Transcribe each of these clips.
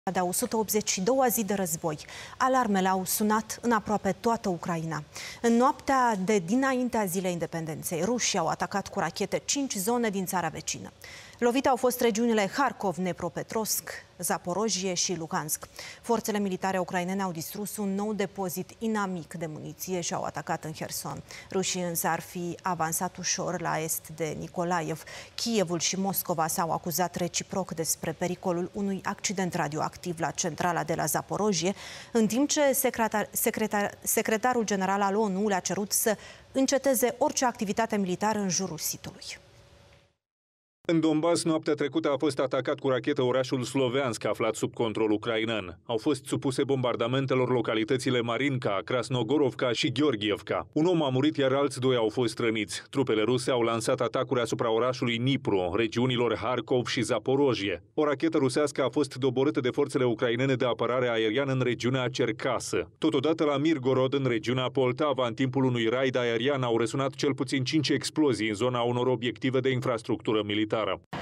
De 182-a zi de război, alarmele au sunat în aproape toată Ucraina. În noaptea de dinaintea zilei independenței, rușii au atacat cu rachete 5 zone din țara vecină. Lovite au fost regiunile Harkov, Dnepropetrovsk, Zaporojie și Lugansk. Forțele militare ucrainene au distrus un nou depozit inamic de muniție și au atacat în Herson. Rușii însă ar fi avansat ușor la est de Nikolaiv. Kievul și Moscova s-au acuzat reciproc despre pericolul unui accident radioactiv la centrala de la Zaporojie, în timp ce secretarul general al ONU le-a cerut să înceteze orice activitate militară în jurul sitului. În Donbass, noaptea trecută a fost atacat cu rachetă orașul Sloviansk, aflat sub control ucrainean. Au fost supuse bombardamentelor localitățile Marinka, Krasnogorovka și Georgievka. Un om a murit, iar alți doi au fost răniți. Trupele ruse au lansat atacuri asupra orașului Dnipro, regiunilor Harkov și Zaporojie. O rachetă rusească a fost doborâtă de forțele ucrainene de apărare aeriană în regiunea Cercasă. Totodată la Mirgorod, în regiunea Poltava, în timpul unui raid aerian, au răsunat cel puțin 5 explozii în zona unor obiective de infrastructură militară.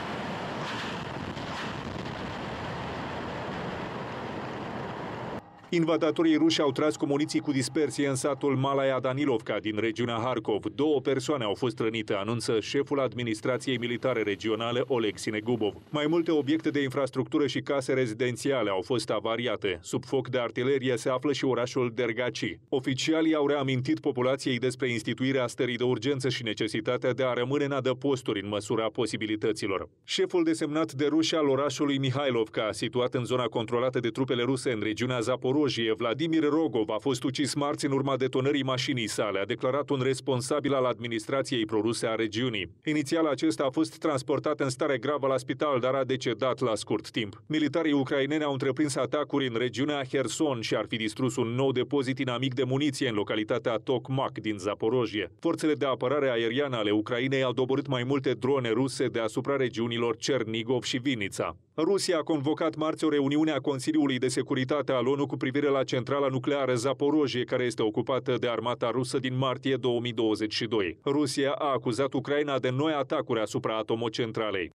Invadatorii ruși au tras cu muniții cu dispersie în satul Malaya Danilovka din regiunea Harkov. 2 persoane au fost rănite, anunță șeful administrației militare regionale Oleg Sinegubov. Mai multe obiecte de infrastructură și case rezidențiale au fost avariate. Sub foc de artilerie se află și orașul Dergaci. Oficialii au reamintit populației despre instituirea stării de urgență și necesitatea de a rămâne în adăposturi în măsura posibilităților. Șeful desemnat de ruși al orașului Mihailovka, situat în zona controlată de trupele ruse în regiunea Zaporojie, Vladimir Rogov, a fost ucis marți în urma detonării mașinii sale, a declarat un responsabil al administrației proruse a regiunii. Inițial, acesta a fost transportat în stare gravă la spital, dar a decedat la scurt timp. Militarii ucraineni au întreprins atacuri în regiunea Herson și ar fi distrus un nou depozit inamic de muniție în localitatea Tokmak din Zaporojie. Forțele de apărare aeriană ale Ucrainei au doborât mai multe drone ruse deasupra regiunilor Chernigov și Vinnytsia. Rusia a convocat marți o reuniune a Consiliului de Securitate al ONU cu privire la centrala nucleară Zaporojie, care este ocupată de armata rusă din martie 2022. Rusia a acuzat Ucraina de noi atacuri asupra atomocentralei.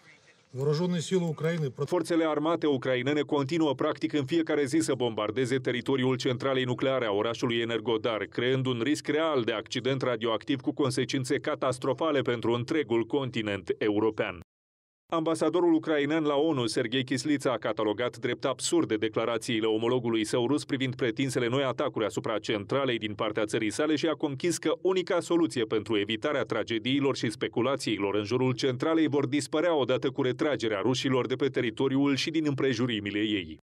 Forțele armate ucrainene continuă practic în fiecare zi să bombardeze teritoriul centralei nucleare a orașului Energodar, creând un risc real de accident radioactiv cu consecințe catastrofale pentru întregul continent european. Ambasadorul ucrainean la ONU, Serghei Kislytsa, a catalogat drept absurde declarațiile omologului său rus privind pretinsele noi atacuri asupra centralei din partea țării sale și a conchis că unica soluție pentru evitarea tragediilor și speculațiilor în jurul centralei vor dispărea odată cu retragerea rușilor de pe teritoriul și din împrejurimile ei.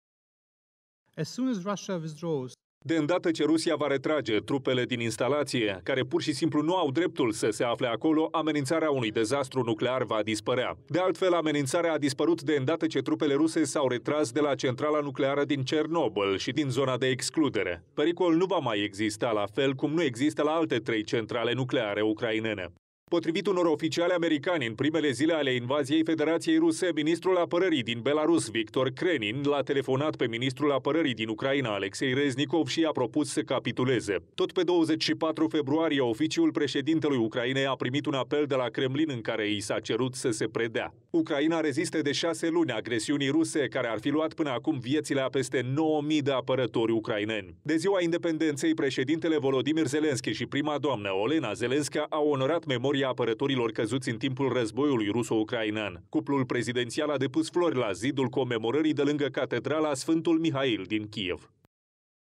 De îndată ce Rusia va retrage trupele din instalație, care pur și simplu nu au dreptul să se afle acolo, amenințarea unui dezastru nuclear va dispărea. De altfel, amenințarea a dispărut de îndată ce trupele ruse s-au retras de la centrala nucleară din Cernobâl și din zona de excludere. Pericolul nu va mai exista, la fel cum nu există la alte 3 centrale nucleare ucrainene. Potrivit unor oficiali americani, în primele zile ale invaziei Federației Ruse, ministrul apărării din Belarus, Victor Krenin, l-a telefonat pe ministrul apărării din Ucraina, Alexei Reznikov, și i-a propus să capituleze. Tot pe 24 februarie, oficiul președintelui Ucrainei a primit un apel de la Kremlin în care i s-a cerut să se predea. Ucraina rezistă de 6 luni agresiunii ruse, care ar fi luat până acum viețile a peste 9.000 de apărători ucraineni. De ziua independenței, președintele Volodymyr Zelensky și prima doamnă Olena Zelenska au onorat memoria apărătorilor căzuți în timpul războiului ruso-ucrainean. Cuplul prezidențial a depus flori la zidul comemorării de lângă catedrala Sfântul Mihail din Kiev.